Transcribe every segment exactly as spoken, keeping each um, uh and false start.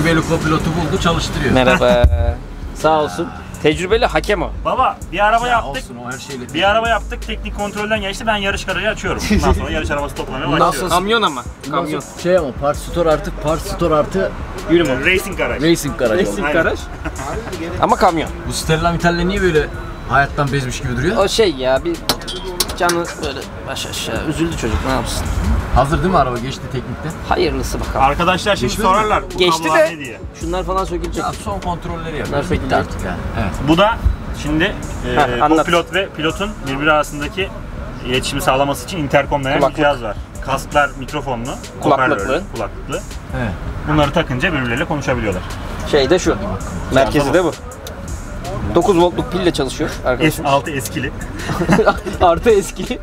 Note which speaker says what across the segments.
Speaker 1: tecrübeli kopilotu buldu, çalıştırıyor.
Speaker 2: Merhaba. Sağ olsun. Tecrübeli hakem o.
Speaker 3: Baba bir araba
Speaker 1: ya
Speaker 3: yaptık.
Speaker 1: Olsun, o her şeyle
Speaker 3: bir araba yaptık. Teknik kontrolden geçti. Ben yarış garajı açıyorum. Bundan sonra yarış arabası toplamaya başlıyorum.
Speaker 2: Kamyon ama. Kamyon.
Speaker 1: Şey ama Part Store artık Part Store artı
Speaker 3: Yürüme. Racing garaj.
Speaker 1: Racing garaj.
Speaker 2: Racing garaj. Ama kamyon.
Speaker 1: Bu Stellam İtalya niye böyle hayattan bezmiş gibi duruyor?
Speaker 2: O şey ya, bir canı böyle baş aşağı üzüldü çocuk, ne yapsın?
Speaker 1: Hazır değil mi araba? Geçti teknikte.
Speaker 2: Hayırlısı bakalım.
Speaker 3: Arkadaşlar şimdi
Speaker 1: Geçmedi
Speaker 3: sorarlar. Bu
Speaker 2: Geçti
Speaker 3: kablolar
Speaker 2: de
Speaker 3: ne diye.
Speaker 2: şunlar falan sökülecek.
Speaker 1: Ya son kontrolleri yapıyor.
Speaker 2: Bunlar söküldü
Speaker 1: artık yani. Evet.
Speaker 3: Bu da şimdi
Speaker 2: Ha,
Speaker 3: e,
Speaker 2: anlat.
Speaker 3: bu pilot ve pilotun birbiri arasındaki iletişimi sağlaması için intercom denen bir
Speaker 2: Kulaklık.
Speaker 3: cihaz var. Kasklar mikrofonlu,
Speaker 2: Kulaklıklı.
Speaker 3: hoparlörlü, kulaklıklı.
Speaker 1: Evet.
Speaker 3: Bunları takınca birbirleriyle konuşabiliyorlar.
Speaker 2: Şey de şu. Merkezi de bu. dokuz voltluk pille çalışıyor
Speaker 3: S
Speaker 2: arkadaşlar.
Speaker 3: altı eskili.
Speaker 2: Artı eski.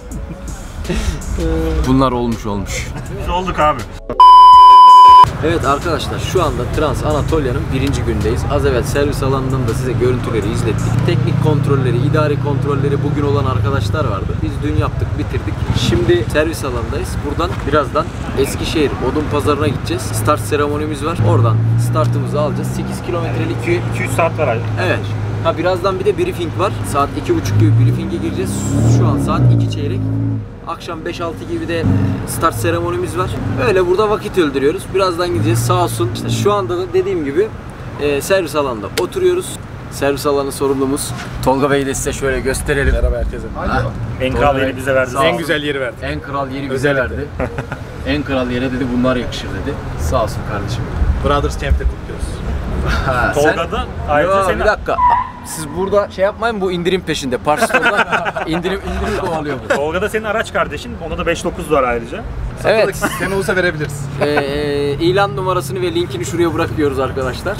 Speaker 1: Bunlar olmuş olmuş.
Speaker 3: Biz olduk abi.
Speaker 1: Evet arkadaşlar, şu anda Trans Anatolia'nın birinci gündeyiz. Az evvel servis alanından da size görüntüleri izlettik. Teknik kontrolleri, idari kontrolleri bugün olan arkadaşlar vardı. Biz dün yaptık, bitirdik. Şimdi servis alandayız. Buradan birazdan Eskişehir Odunpazarı'na gideceğiz. Start seremonimiz var. Oradan startımızı alacağız. sekiz kilometrelik
Speaker 3: iki yüz saat var abi.
Speaker 1: Evet. Ha birazdan bir de briefing var. Saat iki buçuk gibi briefing'e gireceğiz. Şu an saat iki çeyrek. Akşam beş altı gibi de start seremonimiz var. Öyle burada vakit öldürüyoruz. Birazdan gideceğiz, sağ olsun. İşte şu anda da dediğim gibi e, servis alanında oturuyoruz. Servis alanı sorumlumuz Tolga Bey'i de size şöyle gösterelim.
Speaker 4: Merhaba herkese.
Speaker 3: En kral yeri bize verdi.
Speaker 4: En güzel yeri verdi.
Speaker 1: En kral yeri bize verdi. En kral yere dedi bunlar yakışır dedi. Sağ olsun kardeşim.
Speaker 4: Brothers Camp'te kutluyoruz.
Speaker 1: Ha,
Speaker 3: Tolga'da ayrıca
Speaker 1: Yo,
Speaker 3: senin...
Speaker 1: bir dakika. Siz burada şey yapmayın, bu indirim peşinde. Part Store'dan indirim indirim kovalıyor bu.
Speaker 3: Tolga'da senin araç kardeşin. Onda da beş dokuz var ayrıca.
Speaker 1: Evet.
Speaker 4: Sen olursa verebiliriz.
Speaker 1: Ee, e, ilan numarasını ve linkini şuraya bırakıyoruz arkadaşlar.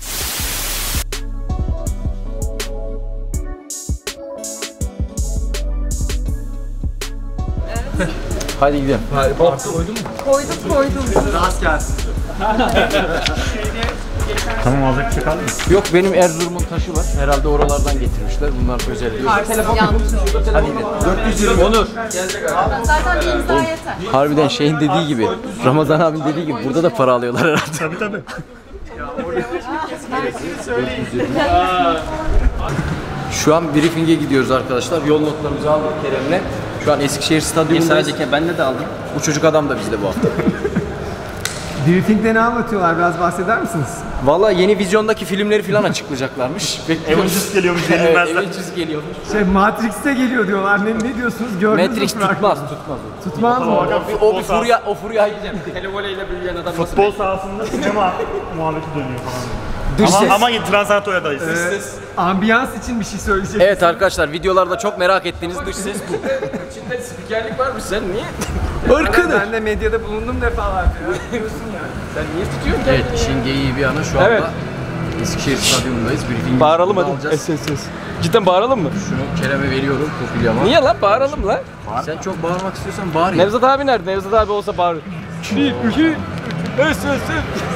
Speaker 1: Hadi gidelim.
Speaker 4: Parti koydun mu?
Speaker 5: Koydum koydum.
Speaker 4: Rast gelsin.
Speaker 3: Tamam, alacak bir şey kaldı mı?
Speaker 1: Yok, benim Erzurum'un taşı var. Herhalde oralardan getirmişler. Bunlar özel diyor.
Speaker 5: Yanlış.
Speaker 1: Hadi gidelim. dört yüz yirmi Onur.
Speaker 5: Zaten bir imza yeter.
Speaker 1: Harbiden şeyin dediği gibi, Ramazan abinin dediği gibi burada da para alıyorlar herhalde.
Speaker 3: Tabii tabii.
Speaker 1: Şu an briefing'e gidiyoruz arkadaşlar. Yol notlarımızı aldık Kerem'le. Şu an Eskişehir Stadyumundayız.
Speaker 2: Sadece ben de aldım.
Speaker 1: Bu çocuk adam da bizde bu hafta.
Speaker 6: Briefing'de ne anlatıyorlar? Biraz bahseder misiniz?
Speaker 1: Vallahi yeni vizyondaki filmleri falan açıklayacaklarmış.
Speaker 3: Avengers geliyormuş,
Speaker 1: Evet,
Speaker 3: yenilmezler.
Speaker 1: Avengers geliyormuş.
Speaker 6: Şey Matrix'te geliyor diyorlar. Ne, ne diyorsunuz? Gördünüz mü?
Speaker 1: Matrix
Speaker 6: fragmanı?
Speaker 1: tutmaz, tutmaz.
Speaker 6: Tutmaz mı?
Speaker 1: O, o bir furya, o furya gideceğim.
Speaker 2: Televoleyle büyüyen adam
Speaker 3: Futbol sahasında sinema muhabbeti dönüyor falan.
Speaker 1: Dış ses.
Speaker 3: Ama, ama Trans Anatolia'dayız.
Speaker 6: Ee, ambiyans için bir şey söyleyecek.
Speaker 1: Evet arkadaşlar, videolarda çok merak ettiğiniz dış ses bu. İçinde spikerlik varmış, sen niye?
Speaker 6: Arkadaşlar, ben de medyada bulundum defalarca. Biliyorsun yani.
Speaker 1: Sen niye tutuyorsun? Evet, işin geyiği bir yana şu anda
Speaker 2: Evet.
Speaker 1: Eskişehir Stadyumundayız. Briefing'i
Speaker 2: Bağıralım hadi.
Speaker 1: alacağız.
Speaker 2: Es, es, es. Cidden bağıralım mı?
Speaker 1: Şunu Kerem'e veriyorum, kopilyama.
Speaker 2: Niye lan? Bağıralım lan.
Speaker 1: Sen çok bağırmak istiyorsan bağır ya.
Speaker 2: Nevzat abi nerede? Nevzat abi olsa bağırır. Bir, iki, es, es, es.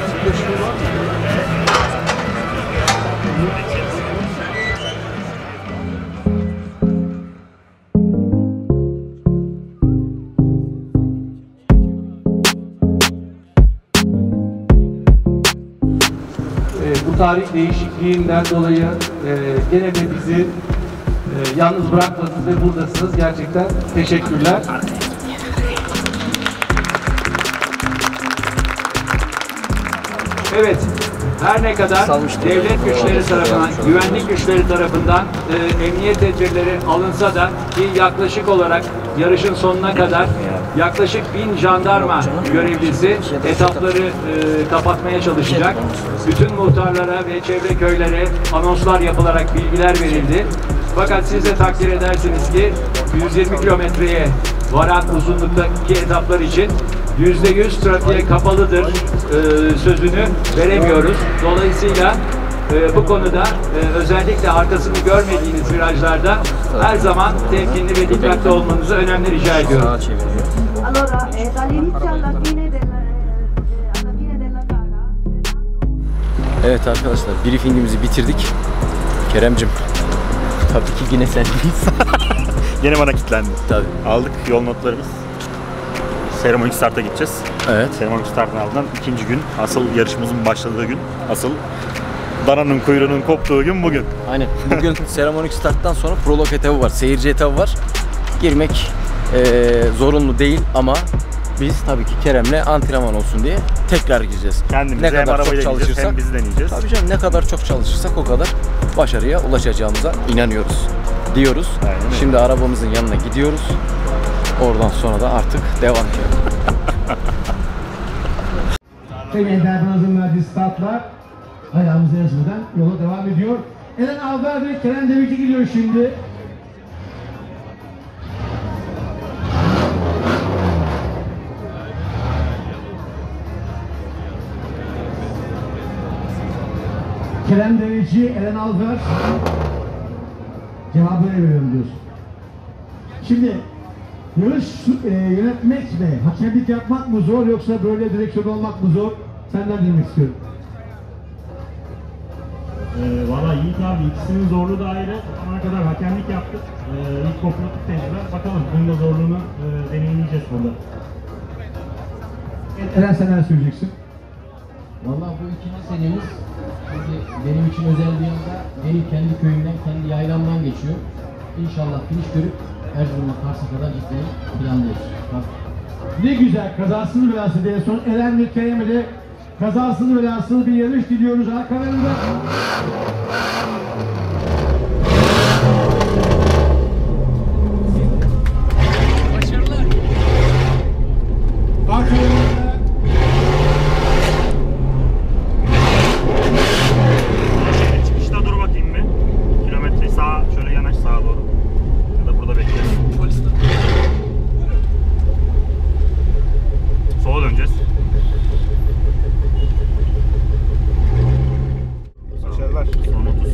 Speaker 7: Bu tarih değişikliğinden dolayı e, gene de bizi e, yalnız bırakmadınız ve buradasınız. Gerçekten teşekkürler. Evet, her ne kadar devlet güçleri tarafından, güvenlik güçleri tarafından e, emniyet tedbirleri alınsa da ki yaklaşık olarak yarışın sonuna kadar yaklaşık bin jandarma görevlisi etapları e, kapatmaya çalışacak. Bütün muhtarlara ve çevre köylere anonslar yapılarak bilgiler verildi. Fakat siz de takdir edersiniz ki yüz yirmi kilometreye varan uzunluktaki etaplar için yüzde yüz trafiğe kapalıdır e, sözünü veremiyoruz. Dolayısıyla e, bu konuda e, özellikle arkasını görmediğiniz virajlarda her zaman temkinli ve dikkatli olmanızı önemli rica ediyorum.
Speaker 8: Allora, eh, dall'inizio alla fine del, eh, alla fine della gara.
Speaker 1: Evet arkadaşlar, briefingimizi bitirdik. Kerem'cim, tabii ki yine sendeyiz.
Speaker 3: Yine bana kilitlendi.
Speaker 1: Tabii.
Speaker 3: Aldık yol notlarımız. seremonik starta gideceğiz.
Speaker 1: Evet.
Speaker 3: Seremonik startın ardından ikinci gün, asıl yarışımızın başladığı gün, asıl dananın kuyruğunun koptuğu gün bugün.
Speaker 1: Aynen. Bugün seremonik starttan sonra prolog etabı var, seyirci etabı var. Girmek eee, zorunlu değil ama biz tabii ki Kerem'le antrenman olsun diye tekrar gireceğiz.
Speaker 3: Kendimize
Speaker 1: ne
Speaker 3: hem
Speaker 1: kadar çok
Speaker 3: arabayla gideceğiz
Speaker 1: çalışırsak,
Speaker 3: hem bizi deneyeceğiz.
Speaker 1: tabii canım ne kadar çok çalışırsak o kadar başarıya ulaşacağımıza inanıyoruz diyoruz.
Speaker 3: Aynen öyle.
Speaker 1: Şimdi arabamızın yanına gidiyoruz. Oradan sonra da artık devam edelim.
Speaker 9: Sevgili Dermanız'ın verdiği startlar ayağımıza yazmadan yola devam ediyor. Eren Alver ve Kerem Demirci gidiyor şimdi. Kerem Demirci, Eren Alver. Cevabı öyle veriyorum diyorsun. Şimdi yarış e, yönetmek mi, hakemlik yapmak mı zor yoksa böyle direksiyon olmak mı zor? Senden dinlemek istiyorum.
Speaker 10: Ee, Valla Yiğit abi ikisinin zorluğu da ayrı. Ana kadar hakemlik yaptık. Ee, ilk kopmatık tecrübe. Bakalım bunun da zorluğunu e, deneyimleyeceğiz burada.
Speaker 9: Eren sen neler söyleyeceksin?
Speaker 11: Vallahi bu ikinci senemiz şimdi benim için özel bir yanda benim kendi köyümden, kendi yaylamdan geçiyor. İnşallah finish görüp Erzurum'a Kars'a kadar gitmeyi planlıyoruz. Bak.
Speaker 9: Ne güzel kazasını belası diye son Eren ve Kerem'e de kazasını belasını bir yarış diliyoruz arkalarında.
Speaker 11: Başarılar.
Speaker 9: Arkalarında.
Speaker 3: Çıkışta dur bakayım bir. Kilometre sağa, şöyle yanaş sağa doğru. Ya da burada bekleyelim. Sola döneceğiz.
Speaker 4: Başarılar.
Speaker 3: Son otuz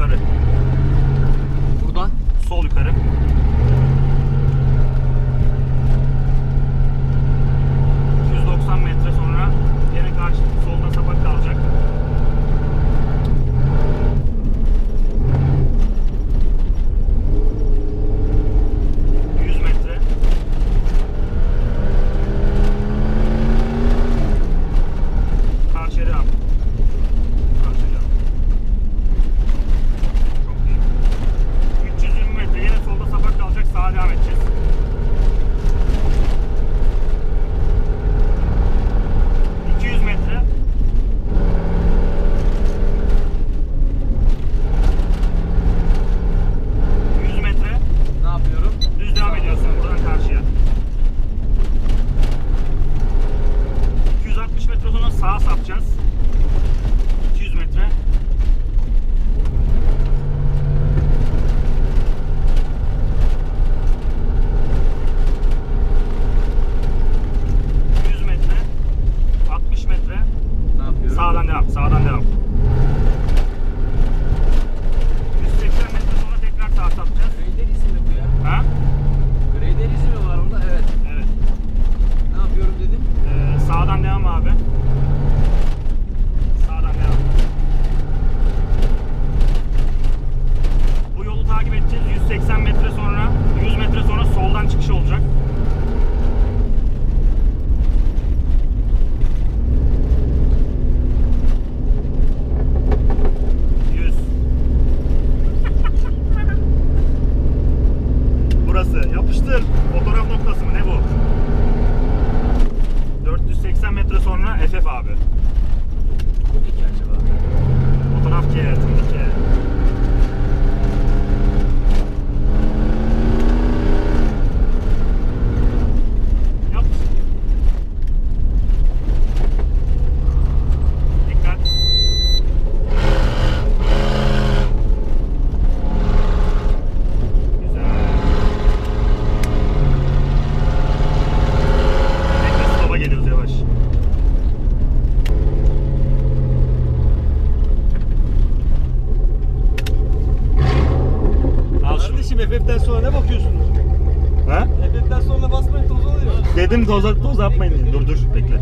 Speaker 3: yukarı.
Speaker 1: Buradan
Speaker 3: Sol yukarı. yüz doksan metre sonra yine karşı solda sapak kalacak. yüz metre. Karşıya devam. Karşıya devam. Çok iyi. üç yüz yirmi metre yine solda sapak kalacak, sağa devam edeceğiz. iki yüz metre. yüz metre.
Speaker 1: ne yapıyorum?
Speaker 3: Düz devam ediyorsun buradan karşıya. iki yüz altmış metre sonra sağa sapacağız. iki yüz metre. yüz metre. altmış metre.
Speaker 1: Ne yapıyorum?
Speaker 3: Sağdan devam. Sağdan devam. yüz seksen metre sonra tekrar sağa sapacağız.
Speaker 1: Grader izi mi bu ya?
Speaker 3: Ha?
Speaker 1: Grader izi mi var orada? Evet.
Speaker 3: Evet.
Speaker 1: Ne yapıyorum dedim?
Speaker 3: Ee, sağdan devam abi. Sağdan devam. Bu yolu takip edeceğiz. yüz seksen metre sonra, yüz metre sonra soldan çıkış olacak. yüz. Burası. Yapıştır. Fotoğraf noktası mı? Ne bu? dört yüz seksen metre sonra F F abi.
Speaker 1: Bu ne ki acaba?
Speaker 3: Fotoğraf K, tırnak K. Yap. Dikkat. Güzel. Bekle, stop'a geliyoruz yavaş. Al şunu.
Speaker 4: Kardeşim F F'den sonra ne bakıyorsunuz?
Speaker 3: Ha?
Speaker 4: F F'den sonra basmayın toz oluyor.
Speaker 3: Dedim toz, toz yapmayın diye. Dur dur bekle.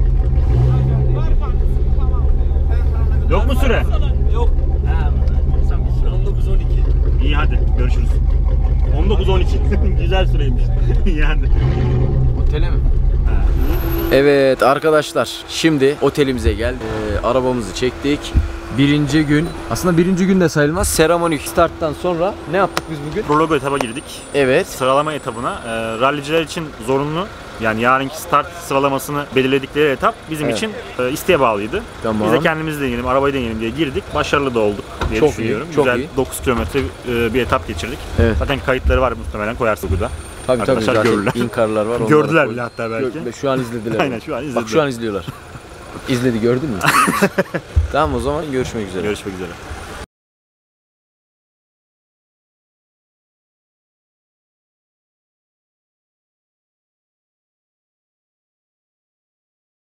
Speaker 3: Yok mu süre?
Speaker 4: Yok.
Speaker 3: Ha, sen bir süre.
Speaker 4: on dokuz on iki.
Speaker 3: İyi hadi görüşürüz. on dokuz on iki. Güzel süreymiş. İyi hadi.
Speaker 1: Otele mi? Evet arkadaşlar, şimdi otelimize geldik. Ee, arabamızı çektik. Birinci gün, aslında birinci gün de sayılmaz. Seremonik starttan sonra ne yaptık biz bugün?
Speaker 3: Prologo etaba girdik.
Speaker 1: Evet.
Speaker 3: Sıralama etabına. E, ralliciler için zorunlu. Yani yarınki start sıralamasını belirledikleri etap bizim
Speaker 1: Evet.
Speaker 3: için e, isteğe bağlıydı.
Speaker 1: Tamam.
Speaker 3: Biz de kendimizi deneyelim, arabayı deneyelim diye girdik. Başarılı da olduk diye
Speaker 1: Çok
Speaker 3: düşünüyorum.
Speaker 1: iyi, çok
Speaker 3: Güzel
Speaker 1: iyi.
Speaker 3: dokuz kilometre e, bir etap geçirdik.
Speaker 1: Evet.
Speaker 3: Zaten kayıtları var, muhtemelen koyarsın burada.
Speaker 1: Tabii tabii,
Speaker 3: Arkadaşlar
Speaker 1: zaten
Speaker 3: görürler.
Speaker 1: inkarlar var. onları
Speaker 3: Gördüler
Speaker 1: koy-
Speaker 3: bile hatta belki.
Speaker 1: Gör- Şu an izlediler.
Speaker 3: Aynen, şu an izlediler.
Speaker 1: Bak şu an izliyorlar. İzledi, gördün mü? Tamam, o zaman görüşmek üzere.
Speaker 3: Görüşmek üzere.